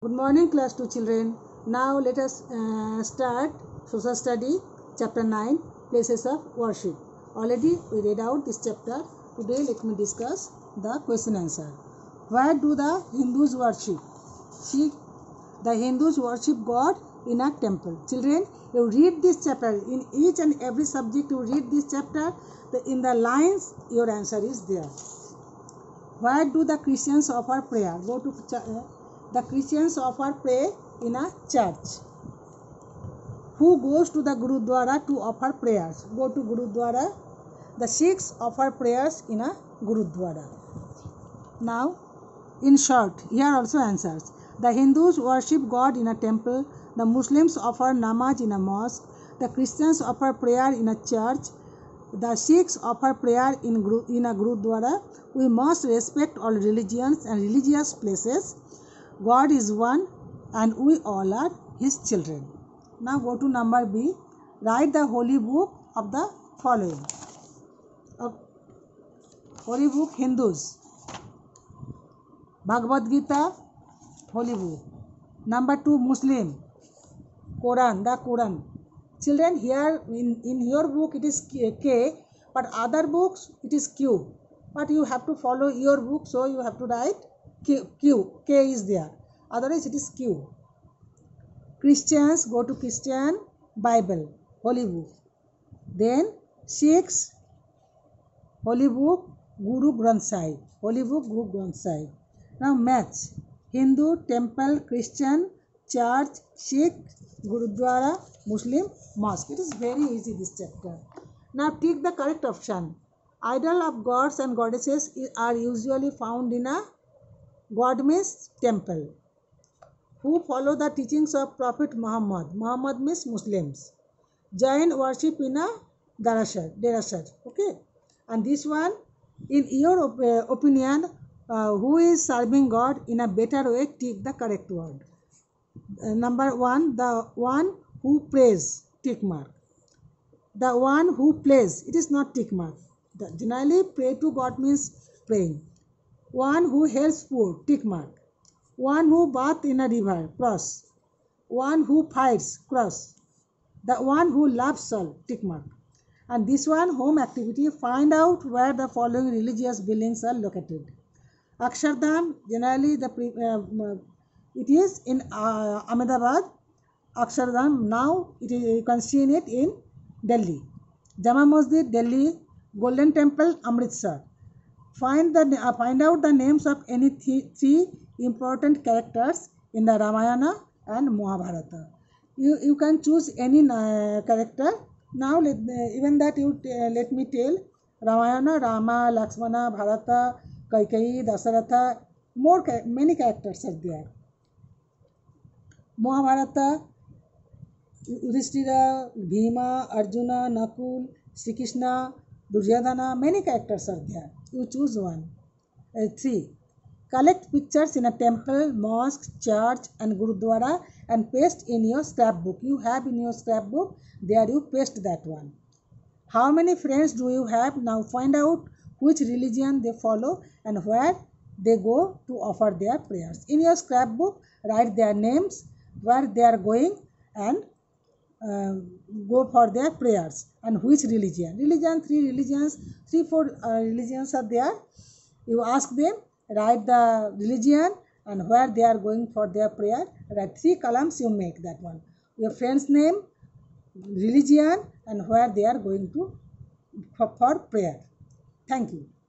Good morning, class 2 children. Now let us start social study chapter 9, places of worship. Already we read out this chapter. Today let me discuss the question answer. Where do the Hindus worship? See, the Hindus worship God in a temple. Children, you read this chapter. In each and every subject you read this chapter. In the lines your answer is there. Where do the Christians offer prayer? Go to the Christians offer prayer in a church. Who goes to the Gurudwara to offer prayers? Go to Gurudwara. The Sikhs offer prayers in a Gurudwara. Now, in short, here also answers. The Hindus worship God in a temple. The Muslims offer namaz in a mosque. The Christians offer prayer in a church. The Sikhs offer prayer in a Gurudwara. We must respect all religions and religious places. God is one and we all are His children. Now go to number B. Write the holy book of the following. Holy book Hindus. Bhagavad Gita, holy book. Number 2 Muslim. Quran, the Quran. Children, here in your book it is K, but other books it is Q. But you have to follow your book, so you have to write Q. K is there. Otherwise it is Q. Christians, go to Christian Bible, holy book. Then Sikhs, holy book Guru Granth Sahib, holy book Guru Granth Sahib. Now match. Hindu, temple, Christian, church, Sikh, Gurudwara, Muslim, mosque. It is very easy, this chapter. Now take the correct option. Idol of gods and goddesses are usually found in a God means temple. Who follow the teachings of Prophet Muhammad? Muhammad means Muslims. Jain worship in a derasar. Okay. And this one, in your opinion, who is serving God in a better way? Take the correct word. Number 1, the one who prays, tick mark. The one who plays, it is not tick mark. Generally, pray to God means praying. One who helps poor, tick mark. One who bath in a river, cross. One who fights, cross. The one who loves all, tick mark. And this one, home activity, find out where the following religious buildings are located. Akshardham, generally it is in Ahmedabad. Akshardham, now you can see it in Delhi. Jama Masjid, Delhi. Golden Temple, Amritsar. Find out the names of any three important characters in the Ramayana and Mahabharata. You can choose any character. Now even that you let me tell. Ramayana, Rama, Lakshmana, Bharata, Kaikeyi, Dasaratha. Many characters are there. Mahabharata, Yudhishthira, Bhima, Arjuna, Nakul, Sri Krishna, Duryodhana, many characters are there. You choose one. 3. Collect pictures in a temple, mosque, church and Gurudwara and paste in your scrapbook. You have in your scrapbook, there you paste that one. How many friends do you have? Now find out which religion they follow and where they go to offer their prayers. In your scrapbook, write their names, where they are going and go for their prayers and which religion. 3-4 religions are there. You ask them, write the religion and where they are going for their prayer. Write 3 columns, you make that one. Your friend's name, religion and where they are going to for prayer. Thank you.